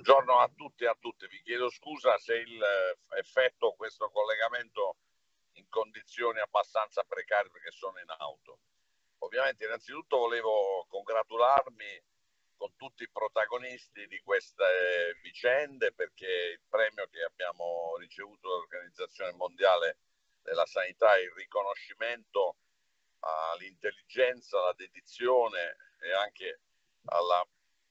Buongiorno a tutti e a tutte. Vi chiedo scusa se effetto questo collegamento in condizioni abbastanza precarie perché sono in auto. Ovviamente innanzitutto volevo congratularmi con tutti i protagonisti di queste vicende, perché il premio che abbiamo ricevuto dall'Organizzazione Mondiale della Sanità è il riconoscimento all'intelligenza, alla dedizione e anche alla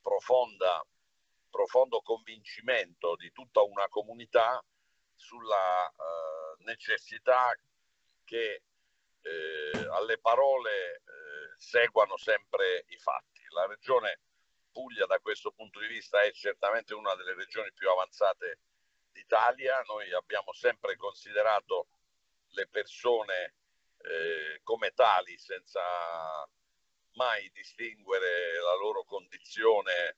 profondo convincimento di tutta una comunità sulla necessità che alle parole seguano sempre i fatti. La regione Puglia da questo punto di vista è certamente una delle regioni più avanzate d'Italia. Noi abbiamo sempre considerato le persone come tali, senza mai distinguere la loro condizione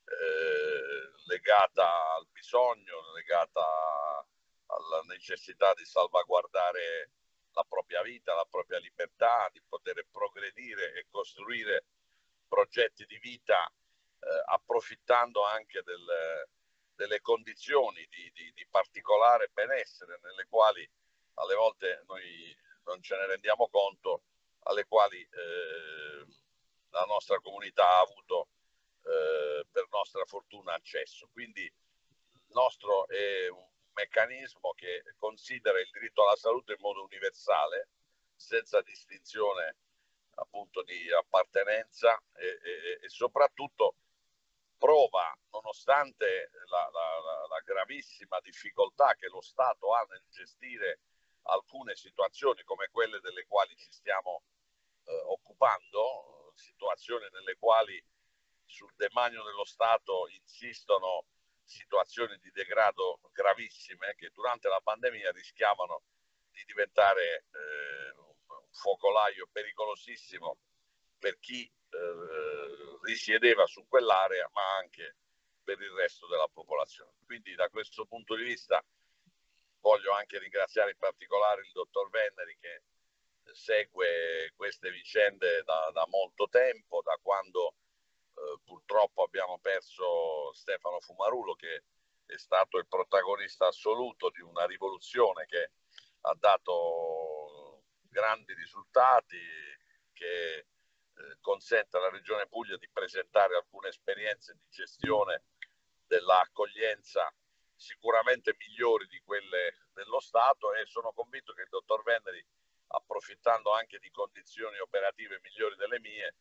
legata al bisogno, legata alla necessità di salvaguardare la propria vita, la propria libertà, di poter progredire e costruire progetti di vita approfittando anche delle condizioni di particolare benessere nelle quali alle volte noi non ce ne rendiamo conto, alle quali la nostra comunità ha avuto per nostra fortuna accesso. Quindi il nostro è un meccanismo che considera il diritto alla salute in modo universale, senza distinzione appunto di appartenenza e soprattutto prova, nonostante la gravissima difficoltà che lo Stato ha nel gestire alcune situazioni come quelle delle quali ci stiamo occupando, situazioni nelle quali sul demanio dello Stato insistono situazioni di degrado gravissime che durante la pandemia rischiavano di diventare un focolaio pericolosissimo per chi risiedeva su quell'area, ma anche per il resto della popolazione. Quindi da questo punto di vista voglio anche ringraziare in particolare il dottor Venneri, che segue queste vicende da molto tempo, da quando purtroppo abbiamo perso Stefano Fumarulo, che è stato il protagonista assoluto di una rivoluzione che ha dato grandi risultati, che consente alla Regione Puglia di presentare alcune esperienze di gestione dell'accoglienza sicuramente migliori di quelle dello Stato, e sono convinto che il dottor Venneri, approfittando anche di condizioni operative migliori delle mie,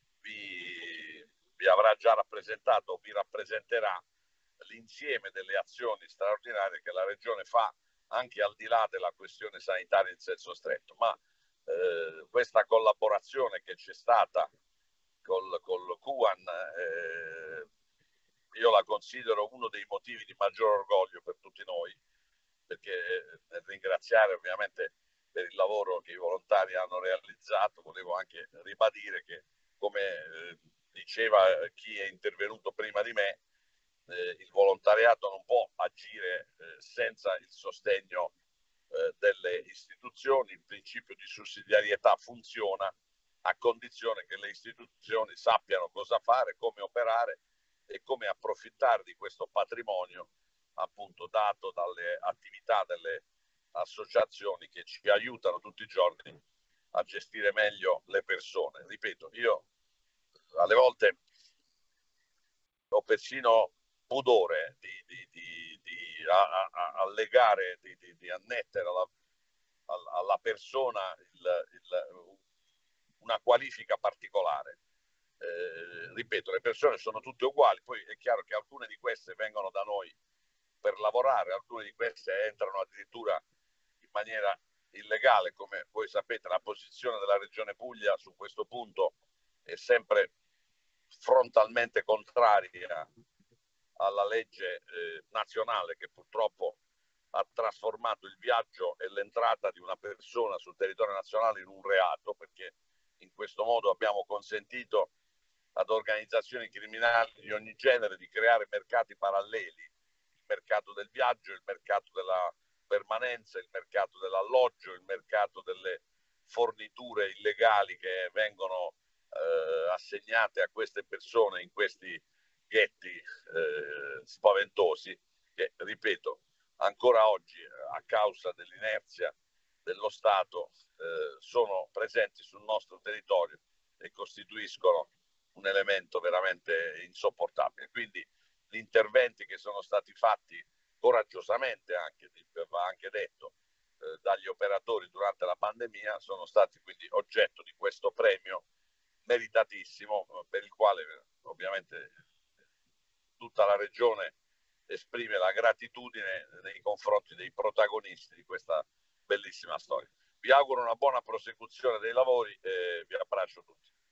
vi avrà già rappresentato o vi rappresenterà l'insieme delle azioni straordinarie che la Regione fa anche al di là della questione sanitaria in senso stretto. Ma questa collaborazione che c'è stata col CUAN io la considero uno dei motivi di maggior orgoglio per tutti noi, perché nel ringraziare ovviamente per il lavoro che i volontari hanno realizzato, volevo anche ribadire che, come diceva chi è intervenuto prima di me, il volontariato non può agire senza il sostegno delle istituzioni. Il principio di sussidiarietà funziona a condizione che le istituzioni sappiano cosa fare, come operare e come approfittare di questo patrimonio appunto dato dalle attività delle associazioni che ci aiutano tutti i giorni a gestire meglio le persone. Ripeto, io alle volte ho persino pudore di allegare, di annettere alla persona una qualifica particolare. Ripeto, le persone sono tutte uguali, poi è chiaro che alcune di queste vengono da noi per lavorare, alcune di queste entrano addirittura in maniera illegale. Come voi sapete, la posizione della Regione Puglia su questo punto è sempre frontalmente contraria alla legge nazionale, che purtroppo ha trasformato il viaggio e l'entrata di una persona sul territorio nazionale in un reato, perché in questo modo abbiamo consentito ad organizzazioni criminali di ogni genere di creare mercati paralleli: il mercato del viaggio, il mercato della permanenza, il mercato dell'alloggio, il mercato delle forniture illegali che vengono assegnate a queste persone in questi ghetti spaventosi che, ripeto, ancora oggi a causa dell'inerzia dello Stato sono presenti sul nostro territorio e costituiscono un elemento veramente insopportabile. Quindi gli interventi che sono stati fatti coraggiosamente, anche, va anche detto, dagli operatori durante la pandemia sono stati quindi oggetto di questo premio meritatissimo, per il quale ovviamente tutta la regione esprime la gratitudine nei confronti dei protagonisti di questa bellissima storia. Vi auguro una buona prosecuzione dei lavori e vi abbraccio tutti.